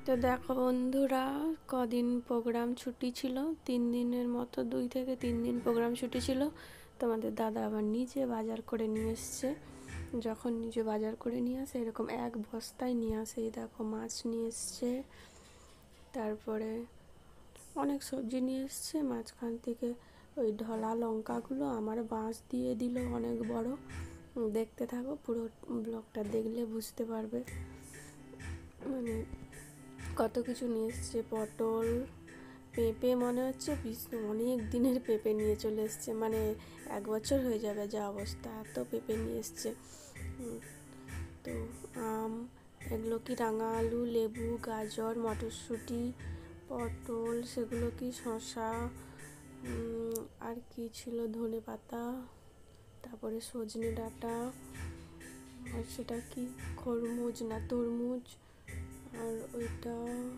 তো দেখো বন্ধুরা, কদিন প্রোগ্রাম ছুটি ছিল, 3 দিনের মতো, 2 থেকে 3 দিন প্রোগ্রাম ছুটি ছিল। তোমাদের দাদা আবার নিজে বাজার করে নিয়ে এসছে। যখন নিজে বাজার করে নিয়ে আসে এরকম এক বস্তায় নিয়ে আসে। এই দেখো মাছ নিয়ে এসছে, তারপরে অনেক সবজি নিয়ে এসছে। মাঝখান থেকে ওই ঢলা লঙ্কাগুলো আমার বাঁশ দিয়ে দিল অনেক বড়। দেখতে থাকো, পুরো ব্লগটা দেখলে বুঝতে পারবে মানে কত কিছু নিয়ে এসছে। পটল, পেঁপে, মনে হচ্ছে অনেক দিনের পেঁপে নিয়ে চলে এসছে, মানে 1 বছর হয়ে যাবে যা অবস্থা, এত পেঁপে নিয়ে এসছে। তো আম, এগুলো কি রাঙা আলু, লেবু, গাজর, মটরশুঁটি, পটল, সেগুলো কি শসা, আর কি ছিল, ধনে পাতা, তারপরে সজনে ডাঁটা, আর সেটা কি খরমুজ না তরমুজ, আর ওইটা,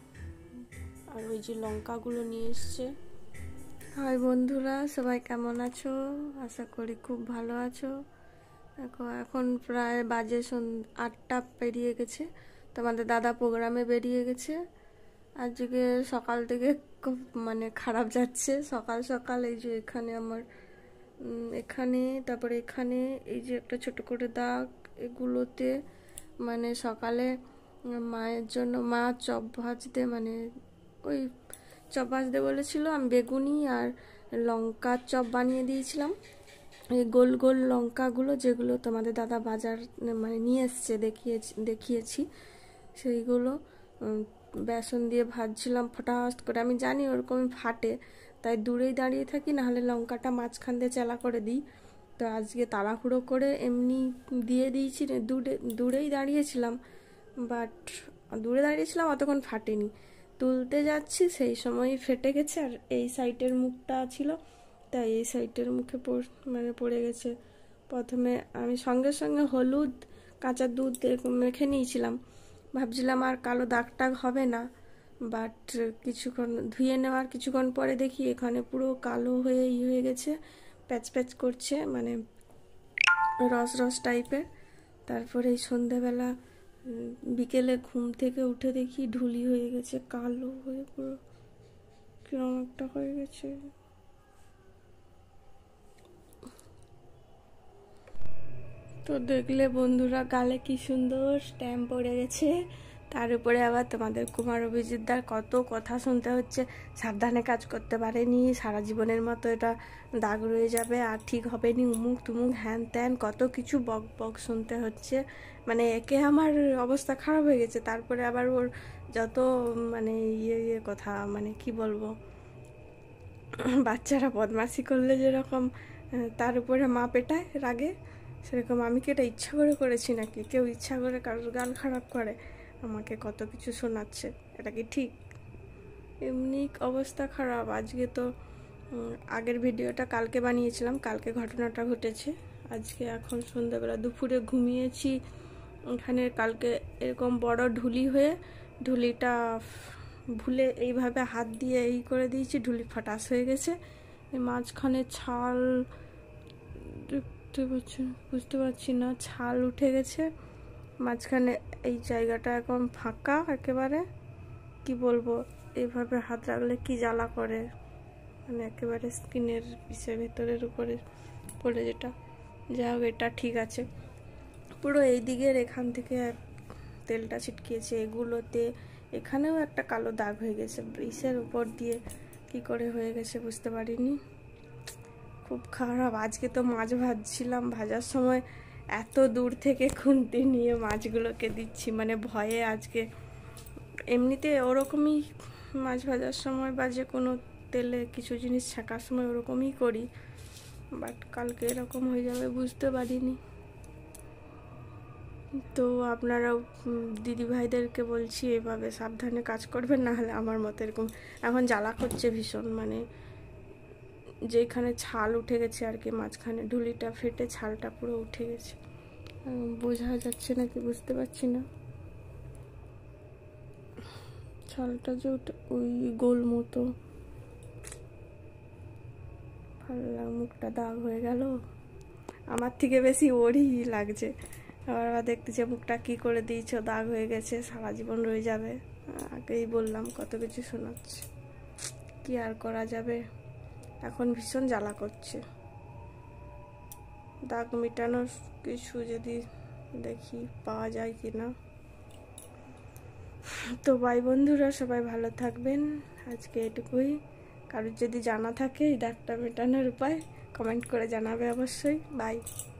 আর ওই যে লঙ্কাগুলো নিয়ে এসছে। হাই বন্ধুরা, সবাই কেমন আছো? আশা করি খুব ভালো আছো। দেখো এখন প্রায় বাজে 8টা পেরিয়ে গেছে। তোমাদের দাদা প্রোগ্রামে বেরিয়ে গেছে। আজকে সকাল থেকে খুব মানে খারাপ যাচ্ছে। সকাল সকাল এই যে এখানে আমার এখানে, তারপরে এখানে এই যে একটা ছোট করে দাগ, এগুলোতে মানে সকালে মায়ের জন্য মা চপ ভাজতে, মানে ওই চপ ভাজতে বলেছিল, আমি বেগুনি আর লঙ্কার চপ বানিয়ে দিয়েছিলাম। এই গোল গোল লঙ্কাগুলো যেগুলো তোমাদের দাদা বাজার মানে নিয়ে এসছে, দেখিয়েছি, সেইগুলো বেসন দিয়ে ভাজছিলাম ফটাফট করে। আমি জানি ওরকমই ফাটে, তাই দূরেই দাঁড়িয়ে থাকি, নাহলে লঙ্কাটা মাঝখান দিয়ে চেলা করে দিই। তো আজকে তাড়াহুড়ো করে এমনি দিয়ে দিয়েছি, দূরেই দাঁড়িয়েছিলাম, বাট দূরে দাঁড়িয়েছিলাম, অতক্ষণ ফাটেনি। তুলতে যাচ্ছি সেই সময়ই ফেটে গেছে। আর এই সাইডের মুখটা ছিল, তাই এই সাইডের মুখে মানে পড়ে গেছে। প্রথমে আমি সঙ্গে সঙ্গে হলুদ, কাঁচা দুধ মেখে নিয়েছিলাম, ভাবছিলাম আর কালো দাগ টাগ হবে না, বাট কিছুক্ষণ ধুয়ে নেওয়ার কিছুক্ষণ পরে দেখি এখানে পুরো কালো হয়ে গেছে, প্যাচ প্যাচ করছে, মানে রস রস টাইপের। তারপরে এই সন্ধেবেলা বিকেলে ঘুম থেকে উঠে দেখি ঢুলি হয়ে গেছে, কালো হয়ে পুরো কিরম একটা হয়ে গেছে। তো দেখলে বন্ধুরা, গালে কি সুন্দর স্ট্যাম্প পড়ে গেছে। তার উপরে আবার তোমাদের কুমার অভিজিৎদার কত কথা শুনতে হচ্ছে, সাবধানে কাজ করতে পারেনি, সারা জীবনের মতো এটা দাগ রয়ে যাবে, আর ঠিক হবে নি, উমুক তুমুক হ্যান ত্যান, কত কিছু বক বক শুনতে হচ্ছে। মানে একে আমার অবস্থা খারাপ হয়ে গেছে। তারপরে আবার ওর যত মানে ইয়ে কথা, মানে কি বলবো, বাচ্চারা বদমাশি করলে যেরকম তার উপরে মা পেটায় রাগে, সেরকম আমি কি এটা ইচ্ছা করে করেছি নাকি? কেউ ইচ্ছা করে কারোর গাল খারাপ করে, আমাকে কত কিছু শোনাচ্ছে, এটা কি ঠিক? এমনি অবস্থা খারাপ। আজকে তো আগের ভিডিওটা কালকে বানিয়েছিলাম, কালকে ঘটনাটা ঘটেছে। আজকে এখন সন্ধ্যাবেলা দুপুরে ঘুমিয়েছি এখানে, কালকে এরকম বড় ঢুলি হয়ে, ঢুলিটা ভুলে এইভাবে হাত দিয়ে এই করে দিয়েছি, ঢুলি ফটাস হয়ে গেছে। এই মাঝখানে ছাল, বুঝতে পারছি না, ছাল উঠে গেছে মাঝখানে। এই জায়গাটা এখন ফাঁকা একেবারে, কি বলবো, এইভাবে হাত রাখলে কি জ্বালা করে, মানে একেবারে স্কিনের পিসের ভেতরের উপরে পড়ে, যেটা যা হোক এটা ঠিক আছে। পুরো এই দিকের এখান থেকে তেলটা ছিটকিয়েছে, এগুলোতে, এখানেও একটা কালো দাগ হয়ে গেছে, ব্রিসের উপর দিয়ে কি করে হয়ে গেছে বুঝতে পারিনি, খুব খারাপ। আজকে তো মাছ ভাজছিলাম, ভাজার সময় এত দূর থেকে খুন্তি নিয়ে মাছগুলোকে দিচ্ছি, মানে ভয়ে। আজকে এমনিতে ওরকমই মাছ ভাজার সময় বা যে কোনো তেলে কিছু জিনিস ছাঁকার সময় ওরকমই করি, বাট কালকে এরকম হয়ে যাবে বুঝতে পারিনি। তো আপনারাও দিদিভাইদেরকে বলছি এভাবে সাবধানে কাজ করবেন, না হলে আমার মতো এরকম এখন জ্বালা করছে ভীষণ, মানে যেখানে ছাল উঠে গেছে আর কি, মাঝখানে ঢুলিটা ফেটে ছালটা পুরো উঠে গেছে। বোঝা যাচ্ছে নাকি বুঝতে পারছি না, ছালটা যে ওই গোল মতো, ভালো মুখটা দাগ হয়ে গেল, আমার থেকে বেশি ওরই লাগছে। আবার দেখতেছি মুখটা কি করে দিয়েছ, দাগ হয়ে গেছে, সারা জীবন রয়ে যাবে। আগেই বললাম, কত কিছু শোনাচ্ছে, কি আর করা যাবে। এখন ভীষণ জ্বালা করছে। দাগ মেটানোর কিছু যদি দেখি পাওয়া যায় কি না। তো বাই বন্ধুরা, সবাই ভালো থাকবেন। আজকে এটুকুই। কারোর যদি জানা থাকে এই দাগটা মেটানোর উপায়, কমেন্ট করে জানাবে অবশ্যই। বাই।